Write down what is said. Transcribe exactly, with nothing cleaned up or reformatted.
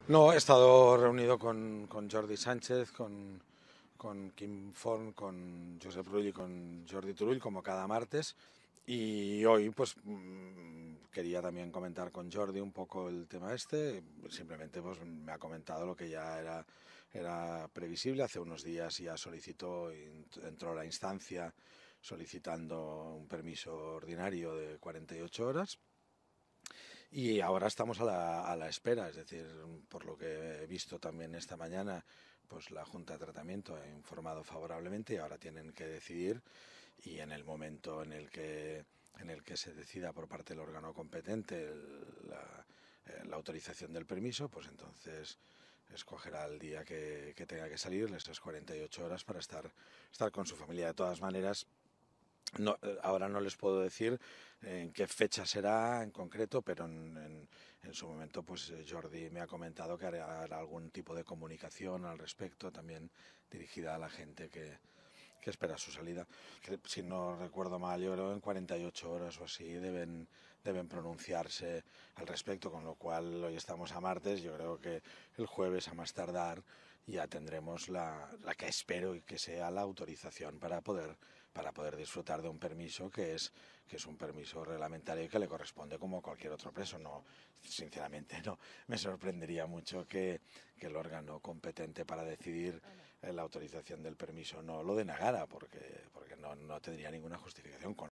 No, he estado reunido con, con Jordi Sánchez, con, con Quim Forn, con Josep Rull y con Jordi Turull, como cada martes. Y hoy, pues, mm, quería también comentar con Jordi un poco el tema este. Simplemente, pues, me ha comentado lo que ya era, era previsible. Hace unos días ya solicitó, entró la instancia solicitando un permiso ordinario de cuarenta y ocho horas. Y ahora estamos a la, a la espera, es decir, por lo que he visto también esta mañana, pues la Junta de Tratamiento ha informado favorablemente y ahora tienen que decidir, y en el momento en el que en el que se decida por parte del órgano competente el- la, eh, la autorización del permiso, pues entonces escogerá el día que, que tenga que salir, esas cuarenta y ocho horas para estar, estar con su familia. De todas maneras, no, eh, ahora no les puedo decir en qué fecha será en concreto, pero en, en- en su momento pues eh, Jordi me ha comentado que hará, hará algún tipo de comunicación al respecto, también dirigida a la gente que, que espera su salida. Que, si no recuerdo mal, yo creo en cuarenta y ocho horas o así deben, deben pronunciarse al respecto, con lo cual hoy estamos a martes, yo creo que el jueves a más tardar ya tendremos la, la que espero que sea la autorización para poder para poder disfrutar de un permiso que es que es un permiso reglamentario y que le corresponde como a cualquier otro preso. No, sinceramente no, me sorprendería mucho que, que el órgano competente para decidir eh, la autorización del permiso no lo denegara, porque, porque no, no tendría ninguna justificación. Con